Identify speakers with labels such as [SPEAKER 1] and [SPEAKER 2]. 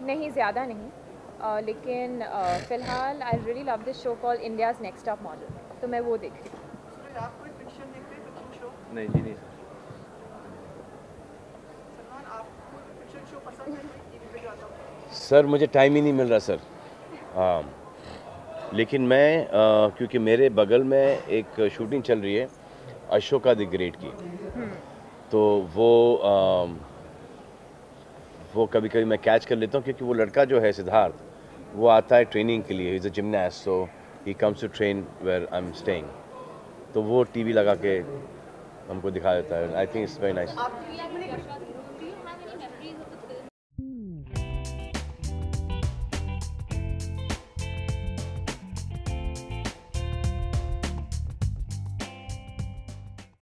[SPEAKER 1] नहीं, ज़्यादा नहीं, लेकिन फ़िलहाल I really love this show called India's next top model, तो मैं वो देख रही हूँ।
[SPEAKER 2] आप कोई फिक्शन देखते हैं, फिक्शन शो?
[SPEAKER 3] नहीं जी नहीं।
[SPEAKER 2] सलमान, आपको फिक्शन शो पसंद है कोई टीवी पे जो आता हो?
[SPEAKER 3] सर मुझे टाइम ही नहीं मिल रहा सर। हाँ, लेकिन मैं क्योंकि मेरे बगल में एक शूटिंग चल रही है अशोका द ग्रेट की, तो वो कभी कभी मैं कैच कर लेता हूँ, क्योंकि वो लड़का जो है सिद्धार्थ, वो आता है ट्रेनिंग के लिए, he is a gymnast, so he comes to train where I am staying, तो वो टीवी लगा के हमको दिखा देता है। I think it's very nice.
[SPEAKER 2] आपकी